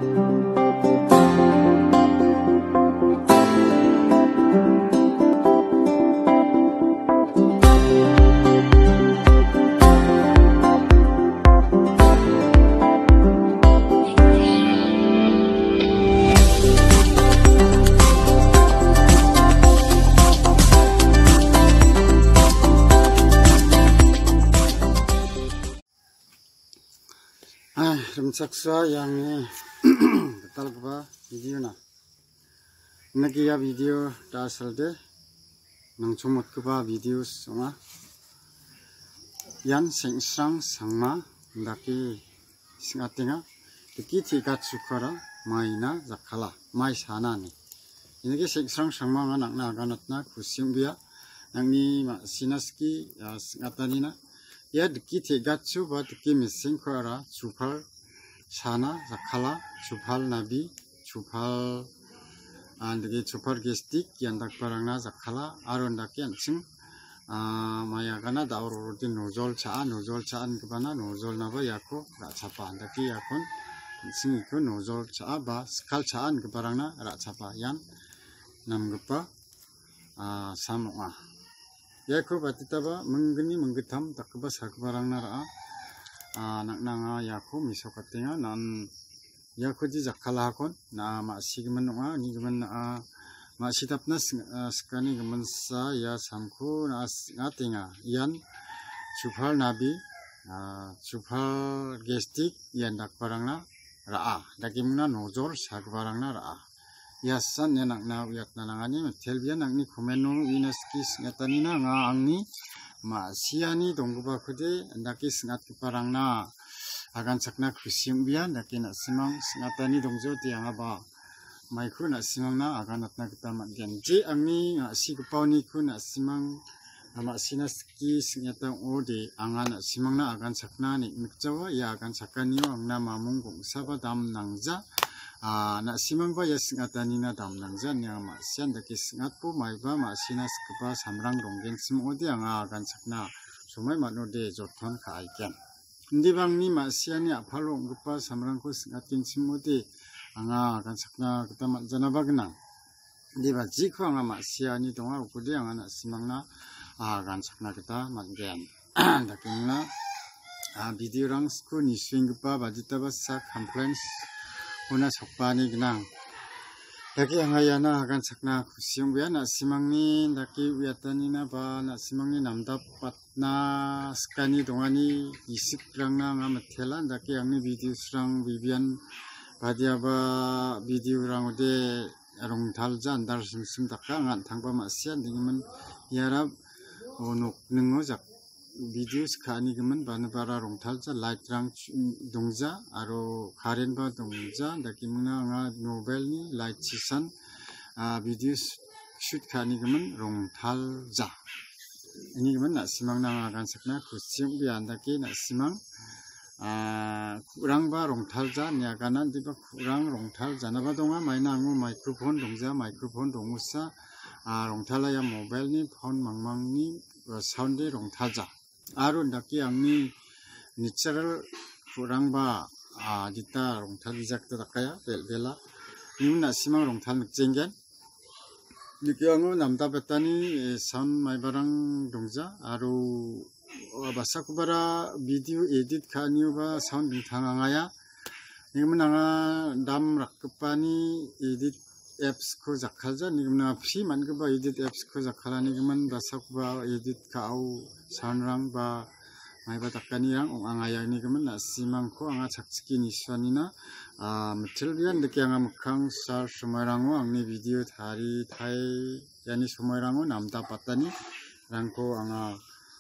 Rumsaksa yang betal kepa video na. Nagi ya video dasar de nang cumut kepa video songa. Yan sengsrang sangma ndaki singatinga diki tiga cukara maina zakala mai sana ni. Ini ke sengsrang sangma nganak na ganat na kusiung biya yang ni sinaski singatani na. Ya diki tiga cuba diki missing kara cupal sana zakala cupal nabi cupal andagi cupal gestik yang dak barangna zakala aron dak yang sing maya kana daur di nozol caan kebana nozol naba yako rak capa andaki yakon sing ikut nozol caa ba skal caan kebarangna rak capa yang nam gepa samoa yako batita ba menggeni menggetam tak keba sak kebarangna raa nak nanga yaku misokatinga nan yaku di zakala hakon na masih gemen nga ni gemen masih tapna sekani gemen sa ya samku na ngatinga yan cupal nabi cupal gestik yan dak barangna raa dakimna nozor sak barangna raa yasan ya nak na wiat nanangani telbian nak ni komenu inaskis ngatanina nga angni Siani dongguba kude ndaki sengat keparangna agan sakna kusiung biya ndaki nak simang sengatani dongjo tiang aba maiku nak simang na agan natna kita matgen je angni si kepauni ku nak simang mak sinaski sengata ode angan nak simang na agan sakna ni mikjawa ya agan sakaniyo angna mamung gong saba dam nangja nak simang ba ya sengatani na dam nangja ni mak sian ndaki sengat pu maiba mak sinas kepa samrang donggen sim ode anga agan sakna sumai manode joton kaiken ndi bangni mak siani apalo ngpa samrang ko sengatin sim ode anga agan sakna kita mak jana bagna ndi ba jiko anga mak siani donga ukude anga nak simang na agan sakna kita matgen dakingna video rang sko ni swing pa bajita ba sa complaints una sakpani gnang daki angayana agan sakna kusiung biya nak simangni daki wiatani na ba nak simangni namdap patna skani dongani isik rangna nga matelan daki angni video serang bibian badia ba video rang ude rongtalja andar sumsum daka ngan tangpa masian dingiman yarab onok nengo jak video sekani gemen bana bara rongtalja light rang dongja aro karen ba dongja daki muna nga nobel ni light sisan video shoot kani gemen rongtalja ini gemen nak simang na agan sakna kusiung bi andaki nak simang kurang ba rongtalja niagana diba kurang rongtalja na ba donga maina angu microphone dongja microphone dongusa rongtala ya mobile ni phone mangmang ni sound de rongtalja aro ndaki angni natural kurang ba dita rongtal bijak ta dakaya bela nimna simang rongtal nikjengen diki ango namda betani sound mai barang dongja aro basakubara video edit khaniu ba sound bithangangaya nimna dam rakpani edit apps ko jakhalja nimna free man ba edit apps ko jakhalani geman basakba edit kau sanrang ba maiba takani rang angaya ni geman na simang ko anga chakchiki ni swanina metelbian deki anga mukhang sar sumarango angni video thari thai yani sumarango namda patani rangko anga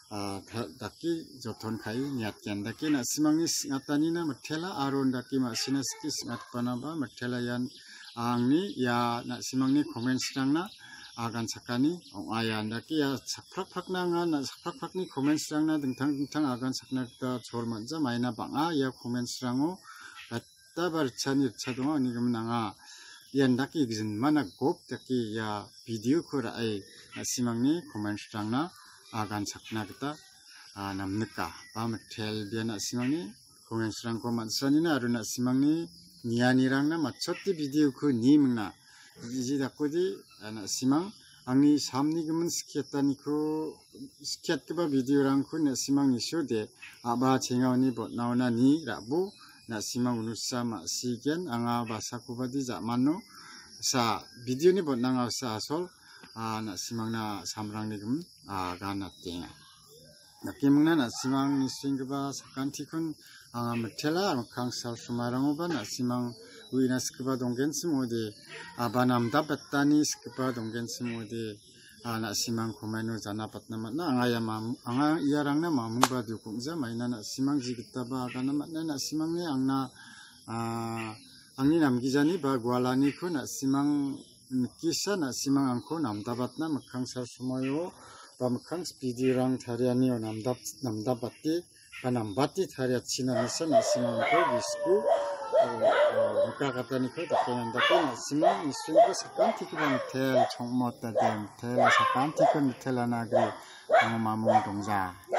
daki joton kai niat ken daki na simangni singatani na metela aron daki ma sinaski singat panaba metela yan angni ya nak simangni comment serangna agan sakani ayan daki ya sakprak na nga na sakprak ni comment serangna dengtang agan sakna kita chol manja maina banga ya comment serango kata barchani chadonga ni gemnanga yan daki gizin mana gop daki ya video ko rai simangni comment serangna agan sakna kita namneka ba metel bian simangni comment serang ko mansanina aruna simangni nianirang na machotti video ku nimna iji dakodi simang angni samni gemen skiatani ku skiat keba video rang ku na simang nisode aba chengauni botnauna ni rabu na simang unusa ma sigen anga basa kubadi jamano sa video ni botnang sa asol na simang na samrang ni gemen gana tenga nakimna na simang ni swingba sakantikun anga metela kang sal sumarang oba na simang uina skba donggen smode abanam dabatani skba donggen smode na simang komeno jana patna matna anga iarang na mamungba dukungja maina na simang jigitaba kana matna na simang ni angna angni namgijani ba gwalani ko na simang kisa na simang angko namdabatna mekang sal sumayo ba mekang speedirang tariani namdabati ba nambati tariachina nisa na simang ko bisku muka katani ko dakenanda ko na simang isun ko sakanti ko tel chongmota dem tel sakanti ko tel anagri mamung dongja